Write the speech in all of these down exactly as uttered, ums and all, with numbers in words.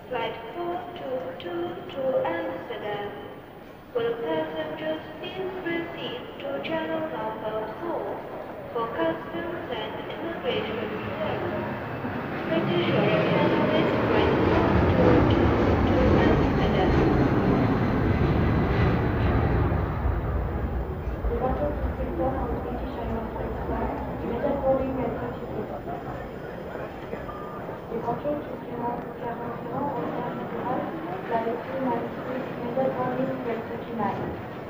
Flight four two two to Amsterdam. Will passengers please proceed to channel number four for customs and immigration checks. British Airways Flight four two two to Amsterdam. Departure to Singapore on British Airways Flight four, immediate boarding at thirty minutes. Departure to Clermont-Ferrand on Air France, Flight two ninety-six, immediate boarding at thirty-nine.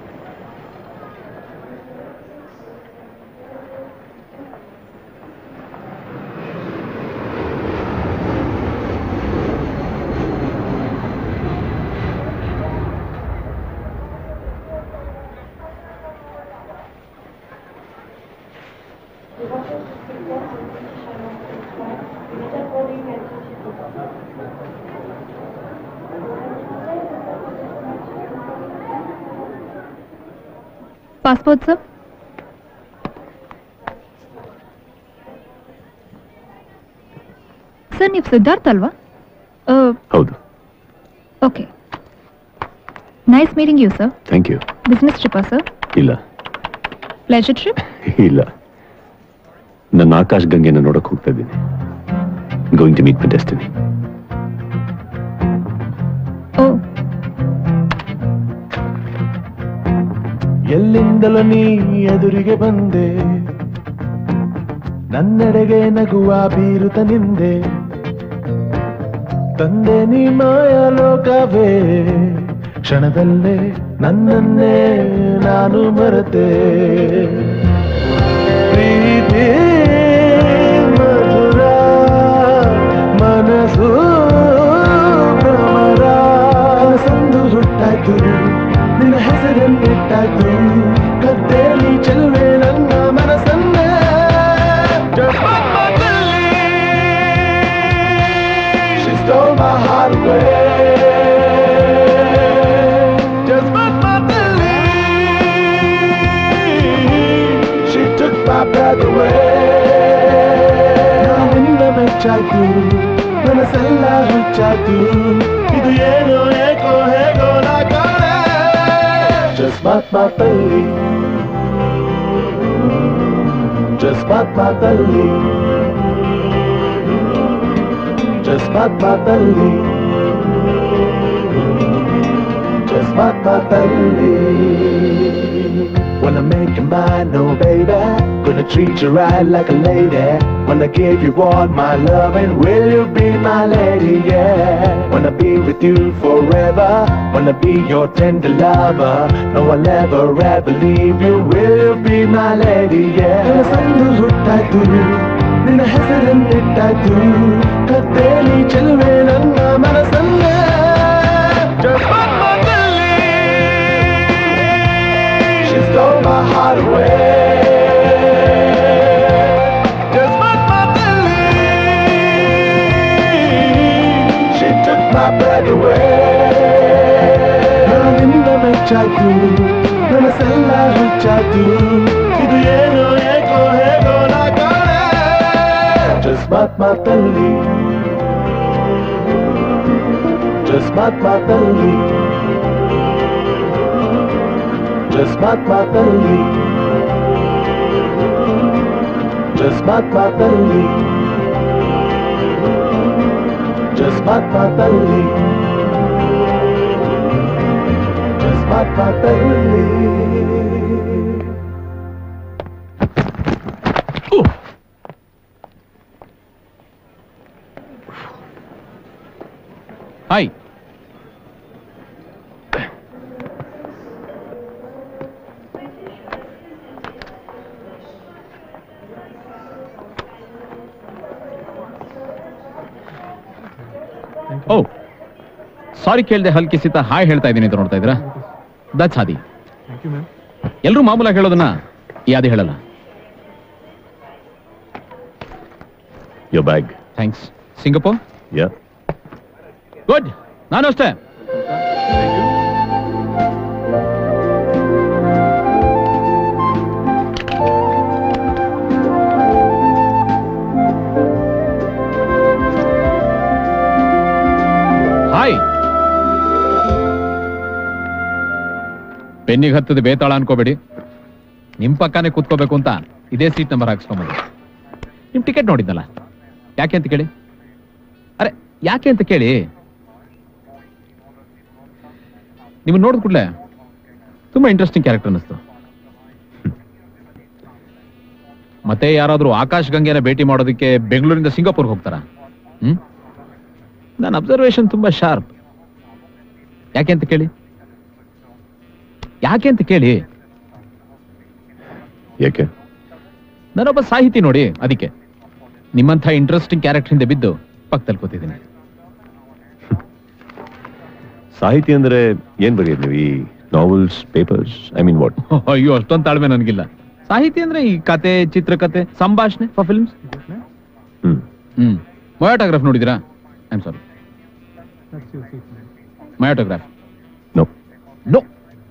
Departure to Singapore on British Airways Flight four, immediate boarding at thirty-six. Passport sir. Sir ನೀವು ಸಿದ್ಧಾರ್ಥ ಅಲ್ವಾ? ಹೌದು. Okay, nice meeting you sir. Thank you. Business ಟ್ರಿಪ್ಪಾ sir? ಇಲ್ಲ. Pleasure trip? ಇಲ್ಲ, ನನ್ನ ಆಕಾಶ್ ಗಂಗೆನ ನೋಡಕ್ ಹೋಗ್ತಾ ಇದ್ದೀನಿ. Going to meet my destiny. ಓ, ಎಲ್ಲಿಂದಲೂ ನೀ ಎದುರಿಗೆ ಬಂದೆ, ನನ್ನೆಡೆಗೆ ನಗುವ ಬೀರುತ ನಿಂದೆ, ತಂದೆ ನೀ ಮಾಯಾ ಲೋಕವೇ, ಕ್ಷಣದಲ್ಲೇ ನನ್ನನ್ನೇ ನಾನು ಮರೆತೆ. ಪ್ರೀತಿ ಮಧುರ ಮನಸ್ಸು ಭ್ರಮರ, ಸಂದು ಹುಟ್ಟಾಯ್ತು ನಿನ್ನ ಹೆಸರನ್ನಿಟ್ಟಾಯ್ತು, ಕತ್ತೇಲಿ ಚೆಲುವೆ ನನ್ನ ಮನಸ್ಸನ್ನೇ. She stole my heart away. Just but my She took my breath away. ನಾನಿಂದ ಮೆಚ್ಚಾಯ್ತು, ಮನಸ್ಸೆಲ್ಲ ಹುಚ್ಚಾಯ್ತು, ಇದು ಏನೋ ಏಕೋ ಹೇಗೋ ನಾ ಕಾಣೆ. Just but my belly, just but my belly, just but my belly, just but my belly. Wanna make you mine, no baby, gonna treat you right like a lady. Wanna give you all my love and will you be my lady, yeah. Wanna be with you forever, wanna be your tender lover. No I'll ever ever leave you, will you be my lady, yeah. ನನ್ನ ಸಂದು ಹುಟ್ಟಾಯ್ತು, ನಿನ್ನ ಹೆಸರನ್ನಿಟ್ಟಾಯ್ತು, ಕತ್ತೇಲಿ ಚೆಲುವೆ ನನ್ನ ಮನಸ್ಸನ್ನೇ. Just but my belly, she stole my heart away. Just but my belly, she took my breath away. ನಾನಿಂದ ಮೆಚ್ಚಾಯ್ತು, ಮನಸ್ಸೆಲ್ಲ ಹುಚ್ಚಾಯ್ತು, ಇದು ಏನೋ ಏಕೋ ಹೇಗೋ ನಾ ಕಾಣೆ. Just but my belly, just but my belly, just but my belly, just but my belly, just but my belly, just but my belly. Hi. ಓ, ಸಾರಿ ಕೇಳ್ದೆ ಹಲ್ಕಿ ಸಿತ hi ಹೇಳ್ತಾ ಇದ್ದೀನಿ ಅಂತ ನೋಡ್ತಾ ಇದ್ದೀರಾ? ದಟ್ಸ್ ಆದಿ. ಎಲ್ಲರೂ ಮಾಮೂಲಾಗಿ ಹೇಳೋದನ್ನ ಯಾದಿ ಹೇಳಲ್ಲ. Your bag. Thanks. Singapore? Yeah. Good. ನಾನು ಅಷ್ಟೇ. ಹಾಯ್. ಪೆನ್ನಿಗೆ ಹತ್ತದ ಬೇತಾಳ ಅನ್ಕೋಬೇಡಿ. ನಿಮ್ ಪಕ್ಕನೇ ಕೂತ್ಕೋಬೇಕು ಅಂತ ಇದೇ ಸೀಟ್ ನಂಬರ್ ಹಾಕ್ಸ್ಕೊಂಬೋದು. ನಿಮ್ ಟಿಕೆಟ್ ನೋಡಿದ್ನಲ್ಲ, ಯಾಕೆ ಅಂತ ಕೇಳಿ. ಅರೆ ಯಾಕೆ ಅಂತ ಕೇಳಿ. ನಿಮ್ಮನ್ನ ನೋಡಿದ ಕೂಡಲೇ ತುಂಬಾ ಇಂಟ್ರೆಸ್ಟಿಂಗ್ ಕ್ಯಾರೆಕ್ಟರ್ ಅನ್ನಿಸ್ತು. ಮತ್ತೆ ಯಾರಾದ್ರೂ ಆಕಾಶ್ ಗಂಗೆನ ಭೇಟಿ ಮಾಡೋದಕ್ಕೆ ಬೆಂಗಳೂರಿಂದ ಸಿಂಗಾಪುರ್ಗೆ ಹೋಗ್ತಾರ? ಹ್ಮ್ ನನ್ನ ಅಬ್ಸರ್ವೇಷನ್ ತುಂಬಾ ಶಾರ್ಪ್. ಯಾಕೆ ಅಂತ ಕೇಳಿ. ಯಾಕೆ ಅಂತ ಕೇಳಿ. ಯಾಕೆ? ನಾನೊಬ್ಬ ಸಾಹಿತಿ ನೋಡಿ, ಅದಕ್ಕೆ ನಿಮ್ಮಂಥ ಇಂಟ್ರೆಸ್ಟಿಂಗ್ ಕ್ಯಾರೆಕ್ಟರ್ ಹಿಂದೆ ಬಿದ್ದು ಪಕ್ಕದಲ್ಲಿ ಕೂತಿದ್ದೀನಿ. ಸಾಹಿತಿ ಅಂದ್ರೆ ಏನ್ ಬರೆಯೋದು ನೀವು? ಈ novels, papers, I mean what? ಅಯ್ಯೋ ಅಷ್ಟೊಂದು ತಾಳ್ಮೆ ನನಗಿಲ್ಲ. ಸಾಹಿತಿ ಅಂದ್ರೆ ಈ ಕತೆ, ಚಿತ್ರಕತೆ, ಸಂಭಾಷಣೆ ಫಾರ್ ಫಿಲ್ಮ್ಸ್. ಹ್ಮ್ ಹ್ಮ್ ಮಯೋಟೋಗ್ರಾಫ್ ನೋಡಿದಿರಾ? ಐ ಆಮ್ ಸಾರಿ, ಮಯೋಟೋಗ್ರಾಫ್ no no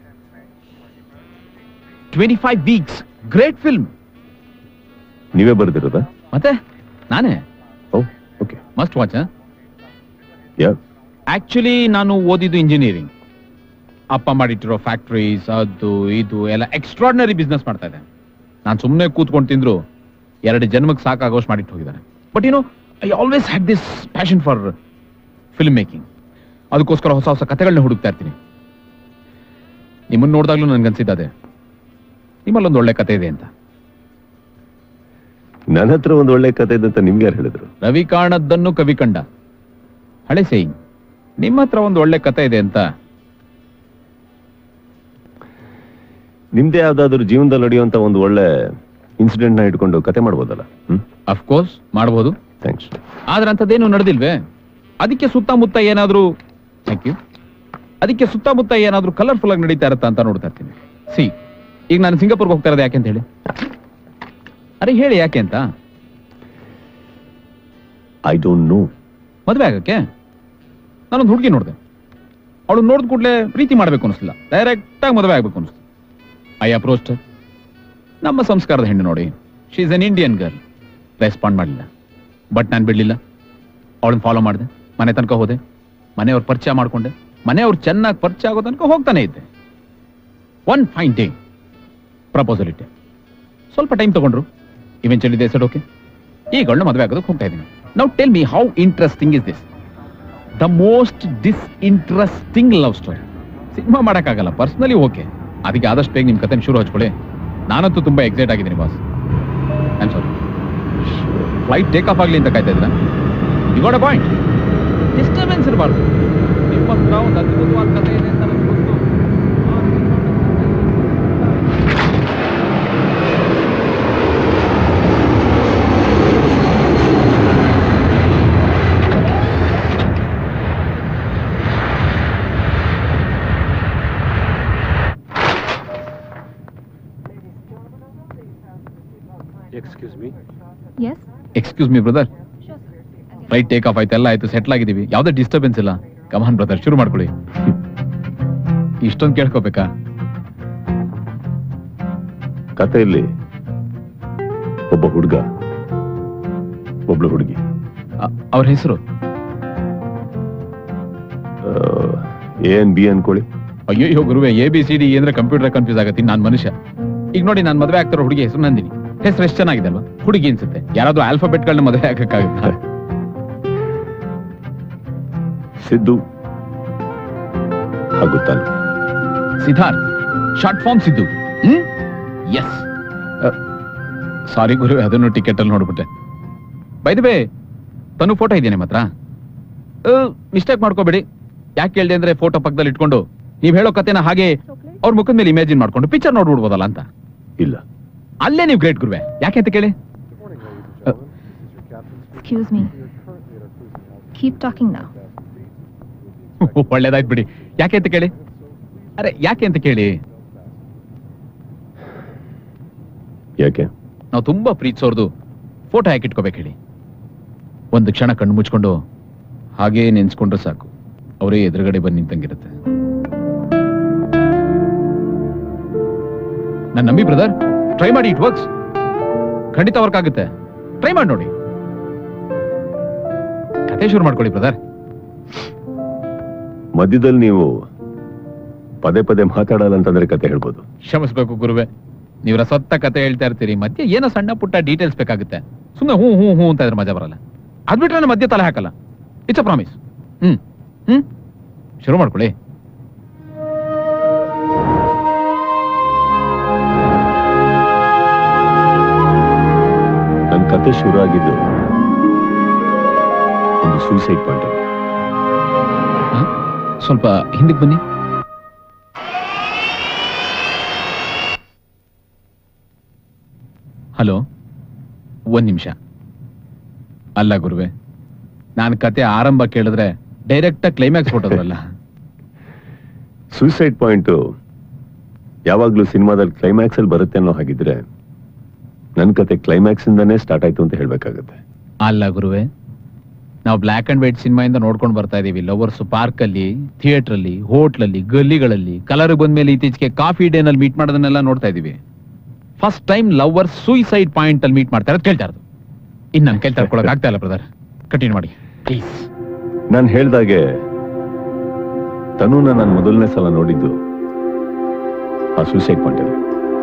twenty five weeks great film. ನೀವೇ ಬರೆದಿರೋದಾ? ಮತ್ತೆ ನಾನೇ. ಓ okay, must watch. Yeah. Actually ನಾನು ಓದಿದ್ದು ಇಂಜಿನಿಯರಿಂಗ್. ಅಪ್ಪ ಮಾಡಿಟ್ಟಿರೋ ಫ್ಯಾಕ್ಟ್ರೀಸ್ ಅದು ಇದು ಎಲ್ಲ ಎಕ್ಸ್ಟ್ರಾರ್ಡಿನರಿ ಬಿಸ್ನೆಸ್ ಮಾಡ್ತಾ ಇದೆ. ನಾನು ಸುಮ್ಮನೆ ಕೂತ್ಕೊಂಡು ತಿಂದ್ರು ಎರಡು ಜನ್ಮಕ್ಕೆ ಸಾಕಾಗೋಷ್ಟು ಮಾಡಿಟ್ಟು ಹೋಗಿದ್ದಾರೆ. But you know, I always had this passion for film making. ಅದಕ್ಕೋಸ್ಕರ ಹೊಸ ಹೊಸ ಕಥೆಗಳನ್ನ ಹುಡುಕ್ತಾ ಇರ್ತೀನಿ. ನಿಮ್ಮನ್ನು ನೋಡಿದಾಗ್ಲೂ ನನ್ಗನ್ಸಿದ್ದೆ ನಿಮ್ಮಲ್ಲೊಂದು ಒಳ್ಳೆ ಕತೆ ಇದೆ ಅಂತ. ನನ್ನ ಹತ್ರ ಒಂದು ಒಳ್ಳೆ ಕತೆ ಇದೆ ಅಂತ ನಿಮ್ಗೆ ಯಾರು ಹೇಳಿದ್ರು? ರವಿ ಕಾಣದ್ದನ್ನು ಕವಿ ಕಂಡ, ಹಳೆ ಸೇಯಿಂಗ್. ನಿಮ್ಮ ಹತ್ರ ಒಂದು ಒಳ್ಳೆ ಕತೆ ಇದೆ ಅಂತ. ನಿಮ್ದೇ ಯಾವ್ದಾದ್ರು ಜೀವನದಲ್ಲಿ ನಡೆಯುವಂತ ಒಂದು ಒಳ್ಳೆ ಇನ್ಸಿಡೆಂಟ್ ನ ಇಟ್ಕೊಂಡು ಕತೆ ಮಾಡ್ಬೋದಲ್ಲ? ಹ್ಮ್, ಅಫ್ಕೋರ್ಸ್ ಮಾಡ್ಬೋದು. ಥ್ಯಾಂಕ್ಸ್. ಆದ್ರೆ ಅಂಥದ್ದೇನು ನಡೆದಿಲ್ವೇ? ಅದಕ್ಕೆ ಸುತ್ತಮುತ್ತ ಏನಾದ್ರೂ ಥ್ಯಾಂಕ್ ಯು ಅದಕ್ಕೆ ಸುತ್ತಮುತ್ತ ಏನಾದ್ರೂ ಕಲರ್ಫುಲ್ ಆಗಿ ನಡೀತಾ ಇರತ್ತಾ ಅಂತ ನೋಡ್ತಾ ಇರ್ತೀನಿ. ಸಿ, ಈಗ ನಾನು ಸಿಂಗಾಪುರ್ಗೆ ಹೋಗ್ತಾ ಇರೋದು ಯಾಕೆ ಅಂತ ಹೇಳಿ. ಅರೆ ಹೇಳಿ ಯಾಕೆ ಅಂತ. I don't know. ಮದುವೆ ಆಗಕ್ಕೆ ನಾನೊಂದು ಹುಡುಗಿ ನೋಡಿದೆ. ಅವಳು ನೋಡಿದ ಕೂಡಲೇ ಪ್ರೀತಿ ಮಾಡಬೇಕು ಅನಿಸ್ಲಿಲ್ಲ, ಡೈರೆಕ್ಟ್ ಆಗಿ ಮದುವೆ ಆಗ್ಬೇಕು ಅನಿಸ್ತು. I approached. ನಮ್ಮ ಸಂಸ್ಕಾರದ ಹೆಣ್ಣು ನೋಡಿ, she is an Indian girl. Respond ಮಾಡಲಿಲ್ಲ. ಬಟ್ ನಾನು ಬಿಡಲಿಲ್ಲ. ಅವಳನ್ನ ಫಾಲೋ ಮಾಡಿದೆ, ಮನೆ ತನಕ ಹೋದೆ, ಮನೆಯವ್ರ ಪರಿಚಯ ಮಾಡ್ಕೊಂಡೆ, ಮನೆಯವ್ರು ಚೆನ್ನಾಗಿ ಪರಿಚಯ ಆಗೋ ತನಕ ಹೋಗ್ತಾನೆ ಇದ್ದೆ. ಒನ್ ಫೈನ್ ಡೇ ಪ್ರಪೋಸಲ್ ಇಟ್ಟೆ. ಸ್ವಲ್ಪ ಟೈಮ್ ತಗೊಂಡ್ರು. Eventually they said okay. ಈಗ ಅವಳನ್ನ ಮದುವೆ ಆಗೋದಕ್ಕೆ ಹೋಗ್ತಾ ಇದ್ದೀನಿ. Now tell me, how interesting is this? The most disinteresting love story. Cinema ಮಾಡೋಕ್ಕಾಗಲ್ಲ, ಪರ್ಸನಲಿ ಓಕೆ. ಅದಕ್ಕೆ ಆದಷ್ಟು ಬೇಗ ನಿಮ್ಮ ಕತೆ ಶುರು ಹಚ್ಕೊಳ್ಳಿ. ನಾನಂತೂ ತುಂಬಾ ಎಕ್ಸೈಟ್ ಆಗಿದ್ದೀನಿ boss. I am sorry. Flight take off ಆಗಲಿ ಅಂತ ಕಾಯ್ತಾ ಇದ್ದೀರಾ? You got a point. Disturbance ಇರಬಾರ್ದು. ನಿಮ್ಮ ಹತ್ರ ಒಂದು ಅದ್ಭುತವಾದ ಕತೆ ಇದೆ ಅಂತ ನನಗೆ ಗೊತ್ತು. Excuse me. Yes, excuse me brother. Flight take off ಆಯ್ತು, ಎಲ್ಲ ಆಯ್ತು, ಸೆಟ್ಲ್ ಆಗಿದ್ದೀವಿ, ಯಾವುದೇ ಡಿಸ್ಟರ್ಬೆನ್ಸ್ ಇಲ್ಲ. ಕಮಾನ್ ಬ್ರದರ್, ಶುರು ಮಾಡ್ಕೊಳ್ಳಿ. ಇಷ್ಟೊಂದು ಕೇಳ್ಕೋಬೇಕಾ? ಕಥೆಯಲ್ಲಿ ಒಬ್ಬ ಹುಡುಗ, ಒಬ್ಳು ಹುಡುಗಿ. ಅವ್ರ ಹೆಸರು ಏನ್ ಬಿ ಅನ್ಕೊಳ್ಳಿ. ಅಯ್ಯೋ ಗುರುವೆ, ಎ ಬಿ ಸಿ ಡಿ ಅಂದ್ರೆ ಕಂಪ್ಯೂಟರ್ ಕನ್ಫ್ಯೂಸ್ ಆಗತ್ತೀನಿ ನಾನು ಮನುಷ್ಯ. ಈಗ ನೋಡಿ, ನಾನು ಮದುವೆ ಆಗ್ತಾರೋ ಹುಡುಗಿ ಹೆಸರು ನಂದಿನಿ. ಹೆಸರು ಎಷ್ಟು ಚೆನ್ನಾಗಿದೆ ಅಲ್ವಾ? ಹುಡುಗಿ ಅನ್ಸುತ್ತೆ. ಯಾರಾದ್ರೂ ಆಲ್ಫಾಬೆಟ್ಗಳನ್ನ ಮದುವೆ ಆಗಕ್ಕಾಗುತ್ತಾ? ಸಿದ್ದು ಆಗುತ್ತಲ್ಲ. Siddharth, short form Siddu. Hmm yes. Sorry ಗುರುವೆ, ಅದನ್ನು ಟಿಕೆಟ್ ಅಲ್ಲಿ ನೋಡ್ಬಿಟ್ಟೆ. By the way, Tanu photo ಇದೆಯಾ ನಿಮ್ಮ ಹತ್ರ? ಮಿಸ್ಟೇಕ್ ಮಾಡ್ಕೋಬೇಡಿ. ಯಾಕೆ ಕೇಳಿದೆ ಅಂದ್ರೆ, ಫೋಟೋ ಪಕ್ಕದಲ್ಲಿ ಇಟ್ಕೊಂಡು ನೀವ್ ಹೇಳೋ ಕತೆನ ಹಾಗೆ ಅವ್ರ ಮುಖದ ಮೇಲೆ ಇಮ್ಯಾಜಿನ್ ಮಾಡ್ಕೊಂಡು ಪಿಕ್ಚರ್ ನೋಡ್ಬಿಡ್ಬೋದಲ್ಲ ಅಂತ. ಇಲ್ಲ, ಅಲ್ಲೇ ನೀವು ಗ್ರೇಟ್ ಗುರುವೆ. ಯಾಕೆ ಅಂತ ಕೇಳಿ. Excuse me, keep talking now. ಒಳ್ಳೇದಾಯ್ತು ಬಿಡಿ. ಯಾಕೆ ಅಂತ ಕೇಳಿ. ಅರೆ ಯಾಕೆ ಅಂತ ಕೇಳಿ. ಯಾಕೆ? ನಾವು ತುಂಬಾ ಪ್ರೀತಿಸೋರ್ದು ಫೋಟೋ ಯಾಕೆ ಇಟ್ಕೋಬೇಕು ಹೇಳಿ? ಒಂದು ಕ್ಷಣ ಕಣ್ಣು ಮುಚ್ಕೊಂಡು ಹಾಗೇ ನೆನ್ಸ್ಕೊಂಡ್ರೆ ಸಾಕು, ಅವರೇ ಎದುರುಗಡೆ ಬಂದು ನಿಂತಂಗಿರುತ್ತೆ. ನಾನು ನಂಬಿ ಬ್ರದರ್, ಟ್ರೈ ಮಾಡಿ, ಇಟ್ ವರ್ಕ್ಸ್. ಖಂಡಿತ ವರ್ಕ್ ಆಗುತ್ತೆ. ಟ್ರೈ ಮಾಡಿ ನೋಡಿ. ಕತೆ ಶುರು ಮಾಡ್ಕೊಳ್ಳಿ ಬ್ರದರ್. ಮಧ್ಯದಲ್ಲಿ ನೀವು ಪದೇ ಪದೇ ಮಾತಾಡಲ್ಲ ಅಂತಂದ್ರೆ ಕತೆ ಹೇಳ್ಬೋದು. ಕ್ಷಮಿಸ್ಬೇಕು ಗುರುವೆ, ನೀವು ರಸತ್ತ ಕತೆ ಹೇಳ್ತಾ ಇರ್ತೀರಿ, ಮಧ್ಯೆ ಏನೋ ಸಣ್ಣ ಪುಟ್ಟ ಡೀಟೇಲ್ಸ್ ಬೇಕಾಗುತ್ತೆ. ಸುಮ್ಮನೆ ಹ್ಞೂ ಹ್ಞೂ ಹ್ಞೂ ಅಂತ ಇದ್ರೆ ಮಜಾ ಬರಲ್ಲ. ಅದ್ ಬಿಟ್ರೆ ನಾನು ಮಧ್ಯೆ ತಲೆ ಹಾಕಲ್ಲ. It's a promise. ಹ್ಮ್ ಹ್ಮ್ ಶುರು ಮಾಡ್ಕೊಳ್ಳಿ. ನನ್ನ ಕತೆ ಶುರು ಆಗಿದ್ದು ಒಂದು ಸೂಸೈಡ್ ಪಾಯಿಂಟ್. ಸ್ವಲ್ಪ ಹಿಂದಕ್ಕೆ ಬನ್ನಿ. ಹಲೋ, ಒಂದ್ ನಿಮಿಷ. ಅಲ್ಲ ಗುರುವೆ, ನಾನು ಕತೆ ಆರಂಭ ಕೇಳಿದ್ರೆ ಡೈರೆಕ್ಟ್ ಆಗಿ ಕ್ಲೈಮ್ಯಾಕ್ಸ್ ಕೊಟ್ಟೋದ್ರಲ್ಲ. ಸೂಸೈಡ್ ಪಾಯಿಂಟ್ ಯಾವಾಗ್ಲೂ ಸಿನಿಮಾದಲ್ಲಿ ಕ್ಲೈಮ್ಯಾಕ್ಸ್ ಅಲ್ಲಿ ಬರುತ್ತೆ ಅನ್ನೋ ಹಾಗಿದ್ರೆ ನನ್ನ ಕತೆ ಕ್ಲೈಮ್ಯಾಕ್ಸ್ ಇಂದಾನೇ ಸ್ಟಾರ್ಟ್ ಆಯ್ತು ಅಂತ ಹೇಳ್ಬೇಕಾಗತ್ತೆ. ಅಲ್ಲ ಗುರುವೆ, ನಾವು ಬ್ಲಾಕ್ ಅಂಡ್ ವೈಟ್ ಸಿನಿಮಾಯಿಂದ ನೋಡ್ಕೊಂಡು ಬರ್ತಾ ಇದೀವಿ. ಲವರ್ಸ್ ಪಾರ್ಕ್ ಅಲ್ಲಿ, ಥಿಯೇಟರ್ ಅಲ್ಲಿ, ಹೋಟ್ಲಲ್ಲಿ, ಗಲ್ಲಿಗಳಲ್ಲಿ, ಕಲರ್ ಬಂದ್ಮೇಲೆ ಇತ್ತೀಚೆಗೆ ಕಾಫಿ ಡೇ ನಲ್ಲಿ ಮೀಟ್ ಮಾಡೋದನ್ನೆಲ್ಲ ನೋಡ್ತಾ ಇದೀವಿ. First time lovers suicide point ಅಲ್ಲಿ ಮೀಟ್ ಮಾಡ್ತಾರೆ ಕೇಳ್ತಾ ಇರೋದು. ಇನ್ನು ನಾನು ಕೇಳ್ತಾ ಇರ್ಕೊಳಕ್ ಆಗ್ತಾ ಇಲ್ಲ ಬ್ರದರ್, ಕಂಟಿನ್ಯೂ ಮಾಡಿ ಪ್ಲೀಸ್. ನಾನು ಹೇಳ್ದಾಗೆ ತನುನ ನಾನು ಮೊದಲನೇ ಸಲ ನೋಡಿದ್ದು ಆ ಸೂಸೈಡ್ ಪಾಯಿಂಟ್ ಅಲ್ಲಿ.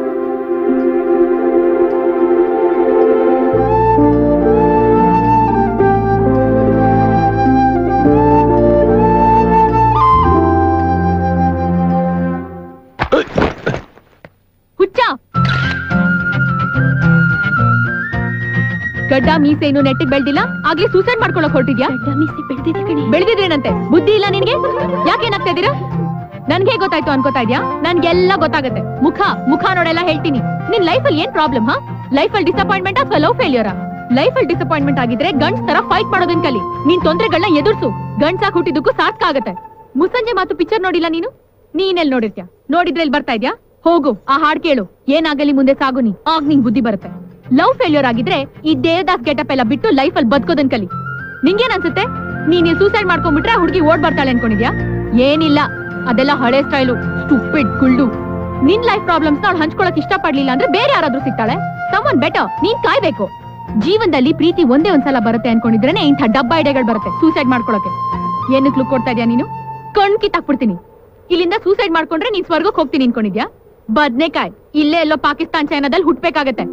ಗಡ್ಡ ಮೀಸೆ ಇನ್ನು ನೆಟ್ಟಿಗೆ ಬೆಳ್ದಿಲ್ಲ, ಆಗ್ಲೇ ಸೂಸೈಡ್ ಮಾಡ್ಕೊಳಕ್ ಹೊರಟಿದ್ಯಾ? ಬೆಳೆದಿದ್ರೇನಂತೆ, ಬುದ್ಧಿ ಇಲ್ಲ ನಿನ್ಗೆ? ಯಾಕೇನಾಗ್ತಾ ಇದೀರಾ? ನನ್ಗೆ ಗೊತ್ತಾಯ್ತು ಅನ್ಕೋತಾ ಇದ್ಯಾ? ನನ್ಗೆಲ್ಲ ಗೊತ್ತಾಗತ್ತೆ. ಮುಖ ಮುಖ ನೋಡೆಲ್ಲ ಹೇಳ್ತೀನಿ. ನಿನ್ ಲೈಫ್ ಅಲ್ಲಿ ಏನ್ ಪ್ರಾಬ್ಲಮ್? ಹಾ, ಲೈಫ್ ಅಲ್ಲಿ ಡಿಸಪಾಯಿಂಟ್ಮೆಂಟ್ ಅಥವಾ ಲವ್ ಫೇಲ್ಯೂರ್? ಲೈಫ್ ಅಲ್ಲಿ ಡಿಸಪಾಯಿಂಟ್ಮೆಂಟ್ ಆಗಿದ್ರೆ ಗಂಡ್ಸ್ ತರ ಫೈಟ್ ಮಾಡೋದನ್ ಕಲಿ. ನಿನ್ ತೊಂದರೆಗಳನ್ನ ಎದುರ್ಸು. ಗಂಡ್ಸಾಗ್ ಹುಟ್ಟಿದಕ್ಕೂ ಸಾರ್ಥಕ ಆಗತ್ತೆ. ಮುಸ್ಸಂಜೆ ಮಾತು ಪಿಕ್ಚರ್ ನೋಡಿಲ್ಲ ನೀನು? ನೀನೆಲ್ ನೋಡಿರ್ತ್ಯಾ? ನೋಡಿದ್ರೆ ಇಲ್ಲಿ ಬರ್ತಾ ಇದ್ಯಾ? ಹೋಗು, ಆ ಹಾಡ್ ಕೇಳು. ಏನಾಗಲಿ ಮುಂದೆ ಸಾಗು ನೀ, ಆಗ ನಿಂಗ್ ಬುದ್ಧಿ ಬರುತ್ತೆ. ಲವ್ ಫೇಲ್ಯೂರ್ ಆಗಿದ್ರೆ ಈ ದೇವದಾಸ್ ಗೆಟಪ್ ಎಲ್ಲ ಬಿಟ್ಟು ಲೈಫ್ ಅಲ್ಲಿ ಬದುಕೋದನ್ ಕಲಿ. ನಿಂಗೇನ್ ಅನ್ಸುತ್ತೆ? ನೀನ್ ಸೂಸೈಡ್ ಮಾಡ್ಕೊಂಡ್ಬಿಟ್ರೆ ಹುಡುಗಿ ಓಡ್ ಬರ್ತಾಳೆ ಅನ್ಕೊಂಡಿದ್ಯಾ? ಏನಿಲ್ಲ, ಅದೆಲ್ಲ ಹಳೆ ಸ್ಟೈಲು, ಸ್ಟುಪಿಡ್ ಗುಳ್ಳು. ನಿನ್ ಲೈಫ್ ಪ್ರಾಬ್ಲಮ್ಸ್ ನ ಅವ್ಳು ಹಂಚ್ಕೊಳಕ್ ಇಷ್ಟ ಪಡ್ಲಿಲ್ಲ ಅಂದ್ರೆ ಬೇರೆ ಯಾರಾದ್ರೂ ಸಿಗ್ತಾಳೆ. Summon better. ನೀನ್ ಕಾಯ್ಬೇಕು. ಜೀವನದಲ್ಲಿ ಪ್ರೀತಿ ಒಂದೇ ಒಂದ್ಸಲ ಬರುತ್ತೆ ಅನ್ಕೊಂಡಿದ್ರೇನೆ ಇಂಥ ಡಬ್ಬ ಐಡಿಯಾಗಳು ಬರುತ್ತೆ ಸೂಸೈಡ್ ಮಾಡ್ಕೊಳಕ್ಕೆ. ಏನಕ್ಕೆ ಲುಕ್ ಕೊಡ್ತಾ ಇದ್ಯಾ ನೀನು? ಕಣ್ ಕಿತ್ತಾಕ್ಬಿಡ್ತೀನಿ. ಇಲ್ಲಿಂದ ಸೂಸೈಡ್ ಮಾಡ್ಕೊಂಡ್ರೆ ನೀನ್ ಸ್ವರ್ಗಕ್ಕೆ ಹೋಗ್ತೀನಿ ಅನ್ಕೊಂಡಿದ್ಯಾ? ಬದ್ನೇಕಾಯ್, ಇಲ್ಲೇ ಎಲ್ಲೋ ಪಾಕಿಸ್ತಾನ್ ಚೈನಾದಲ್ಲಿ ಹುಟ್ಬೇಕಾಗತ್ತೆ.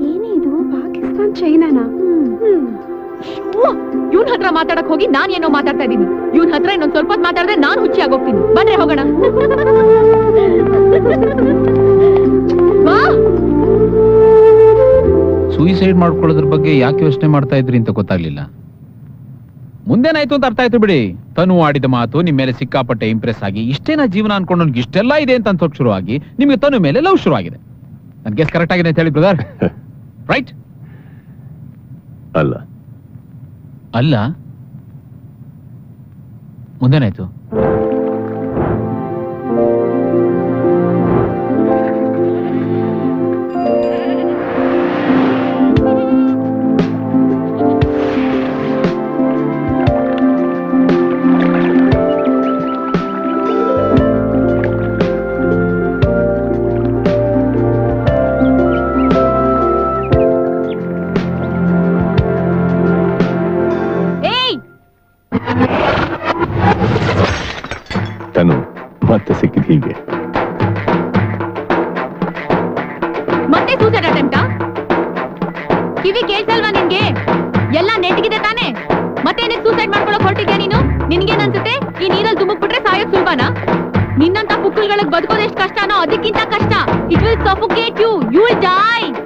ಚೈನಾನ ಇವನ್ ಹತ್ರ ಮಾತಾಡಕ್ ಹೋಗಿ ನಾನ್ ಏನೋ ಮಾತಾಡ್ತಾ ಇದೀನಿ. ಇವನ್ ಹತ್ರ ಇನ್ನೊಂದ್ ಸ್ವಲ್ಪ ಹೊತ್ತು ಮಾತಾಡಿದ್ರೆ ನಾನ್ ಹುಚ್ಚಿ ಆಗೋಗ್ತೀನಿ. ಬಂದ್ರೆ ಹೋಗೋಣ. ಸೂಯಿಸೈಡ್ ಮಾಡ್ಕೊಳ್ಳೋದ್ರ ಬಗ್ಗೆ ಯಾಕೆ ಯೋಚನೆ ಮಾಡ್ತಾ ಇದ್ರಿ ಅಂತ ಗೊತ್ತಾಗ್ಲಿಲ್ಲ. ಮುಂದೇನಾಯ್ತು ಅಂತ ಅರ್ಥ ಆಯ್ತು ಬಿಡಿ. ತನು ಆಡಿದ ಮಾತು ನಿಮ್ ಮೇಲೆ ಸಿಕ್ಕಾಪಟ್ಟೆ ಇಂಪ್ರೆಸ್ ಆಗಿ ಇಷ್ಟೇನಾ ಜೀವನ ಅನ್ಕೊಂಡು ನನ್ಗೆ ಇಷ್ಟೆಲ್ಲ ಇದೆ ಅಂತ ಅನ್ಸೋಕ್ ಶುರು ಆಗಿ ನಿಮ್ಗೆ ತನು ಮೇಲೆ ಲವ್ ಶುರು ಆಗಿದೆ. ನನ್ ಗೆಸ್ ಕರೆಕ್ಟ್ ಆಗಿದೆ ಅಂತ ಹೇಳಿ ಬ್ರದರ್? ರೈಟ್? ಅಲ್ಲ ಅಲ್ಲ ಮುಂದೇನಾಯ್ತು? ತನು ಮತ್ತೆ ಸಿಕ್ಕಿದ್ ಹೀಗೆ. ಮತ್ತೆ ಸೂಸೈಡ್ ಅಟೆಂಪ್ಟಾ? ಕಿವಿ ಕೇಳ್ಸಲ್ವಾ ನಿನ್ಗೆ? ಎಲ್ಲ ನೆಟ್ಗಿದೆ ತಾನೆ? ಮತ್ತೆ ಏನಕ್ಕೆ ಸೂಸೈಡ್ ಮಾಡ್ಕೊಳಕ್ ಹೊರಟಿದ್ಯಾ ನೀನು? ನಿನ್ಗೇನ್ ಅನ್ಸುತ್ತೆ ಈ ನೀರಲ್ಲಿ ಧುಮುಕ್ಬಿಟ್ರೆ ಸಾಯೋಕ್ ಸುಲಭನಾ? ನಿನ್ನಂತ ಪುಕ್ಕಲ್ಗಳಿಗೆ ಬದುಕೋದು ಎಷ್ಟು ಕಷ್ಟನೋ ಅದಕ್ಕಿಂತ ಕಷ್ಟ. It will suffocate you. You will dye.